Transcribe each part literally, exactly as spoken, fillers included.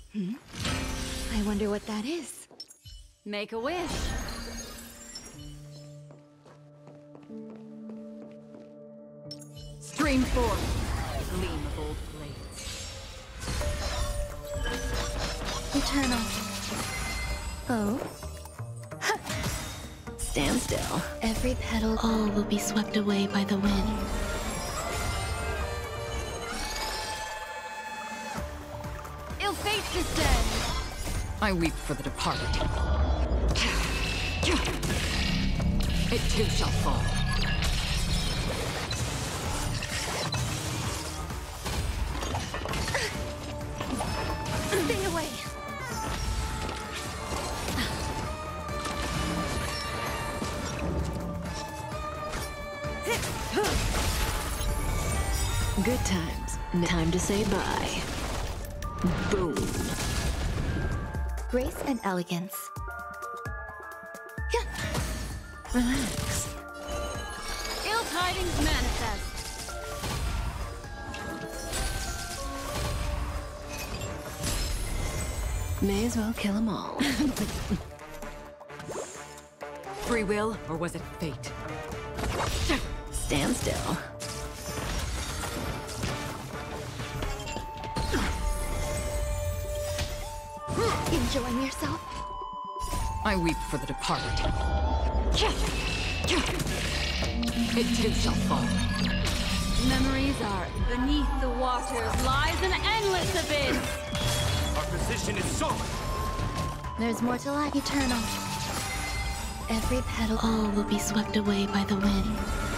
Hmm? I wonder what that is. Make a wish. Stream forth, gleam of old blades. Eternal. Oh? Stand still. Every petal, all will be swept away by the wind. Ill fate descend. I weep for the departed. It too shall fall. Stay away! Good times. N- Time to say bye. Boom. Grace and elegance. Relax. Ill tidings manifest. May as well kill them all. Free will, or was it fate? Stand still. Enjoying yourself? I weep for the departed. It too shall fall. Memories are beneath the waters lies an endless abyss. Our position is solid. There's more to life. Eternal. Every petal, all will be swept away by the wind.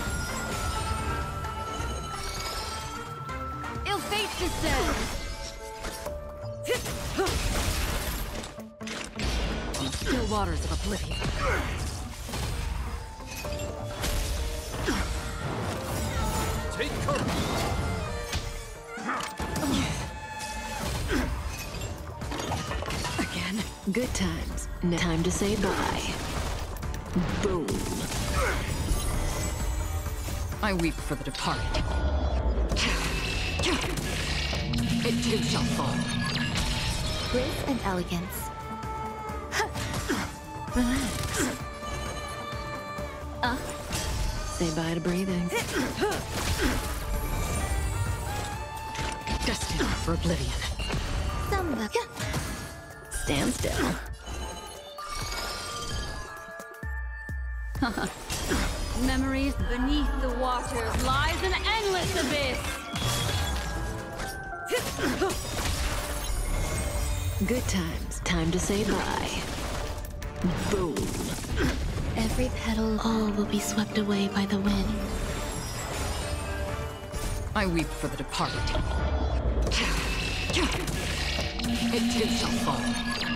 Ill fate descends. On still waters of oblivion. Take courage. Again. Good times. N- Time to say bye. Boom. I weep for the departed. It too shall fall. Grace and elegance. Relax. Uh. Say bye to breathing. Destined for oblivion. Samba. Stand still. Memories beneath the waters lies an endless abyss. Good times. Time to say bye. Boom. Every petal, all will be swept away by the wind. I weep for the departed. It too shall fall.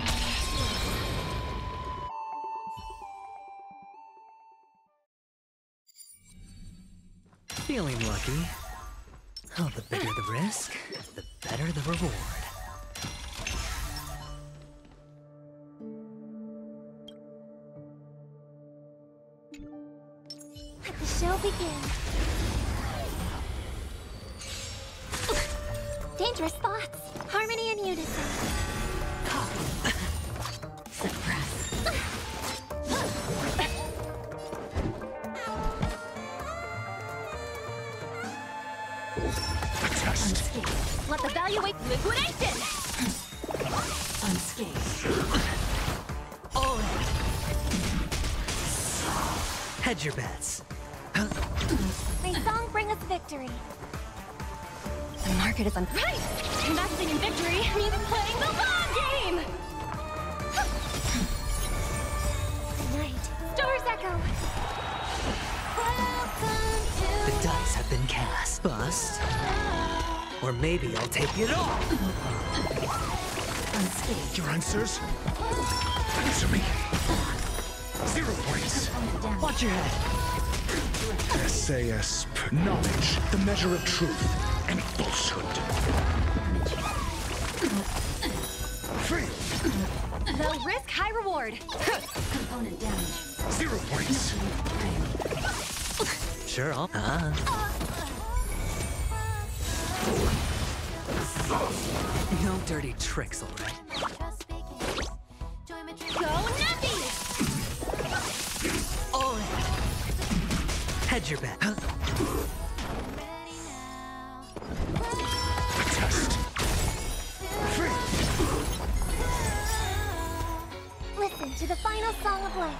Feeling lucky. Oh, the bigger the risk, the better the reward. Let the show begin. Dangerous thoughts. Harmony and unison. Suppress. Unscathed. Let the value wait. Liquidation! Unscathed. All in. Hedge your bets. May song bring us victory. The market is on. Right! Investing in victory means playing the long game! Tonight, stars echo. Welcome to The dice have been cast. Bust. Or maybe I'll take it all. Unscathed. Your answers? Answer me. Zero points. Watch your head. S A S P. Knowledge, the measure of truth and falsehood. Free. Low risk, high reward. Component damage. Zero points. Sure, I'll. Uh. No dirty tricks, alright? Hedge your bet. Test. Free. Listen to the final song of life.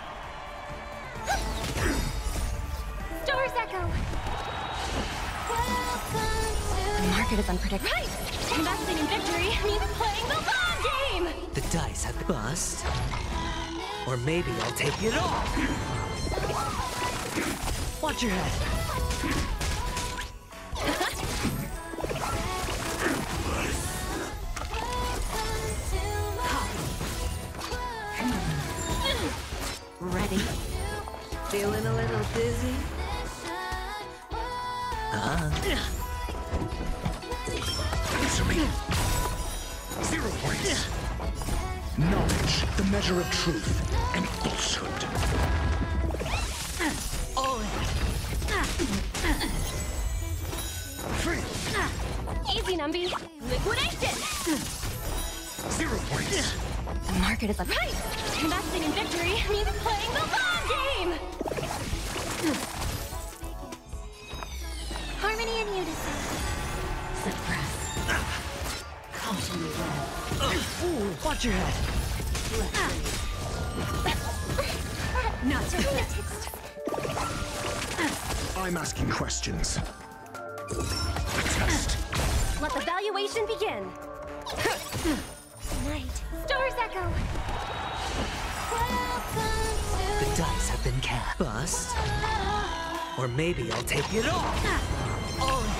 Stars echo. The market is unpredictable. Right! Investing in victory means playing the long game! The dice have bust. Or maybe I'll take it all. Watch your head. Ready? Feeling a little dizzy? Uh-huh. Answer me. Zero points. Knowledge, the measure of truth and falsehood. All in. Free. Easy, Numby. Liquidation! Zero points. The market is up. Right! Investing in victory means playing the long game! Harmony and unison. Suppress. Caution the web. Ooh, watch your head. Not to I'm asking questions. Test. Let the valuation begin. Night. Stars echo. The dice have been cast. Bust. Or maybe I'll take it all. All in.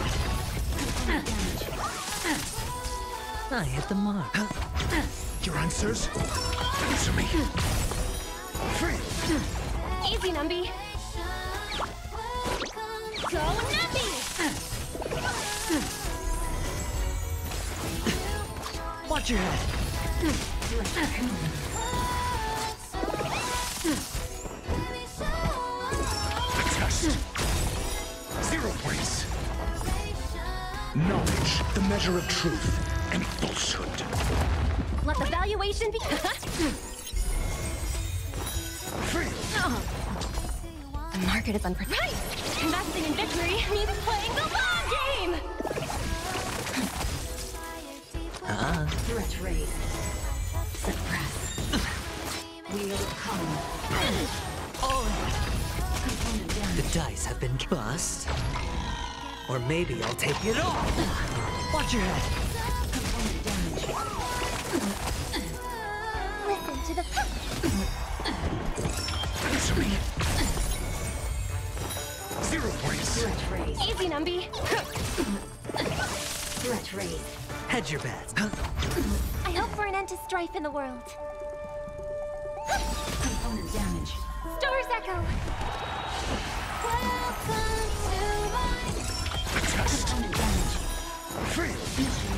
I hit the mark. Your answers? Answer me. Free. Easy, Numby. Go, Numby! Watch your head. Test. Zero points. Knowledge, the measure of truth and falsehood. Let the valuation begin. Free. The market is unpredictable. Right! Investing in victory means playing the long game! Uh-huh. threat rate. Suppress. Wheel come. All in. Component The damage. dice have been bust. Or maybe I'll take it all. Watch your head. Component damage. Listen to the... Answer me. Zero points. Threat rate. Easy, Numby. Threat rate. Hedge your bet. I hope for an end to strife in the world. Component damage. Stars echo. Test. Component damage. Free. Mission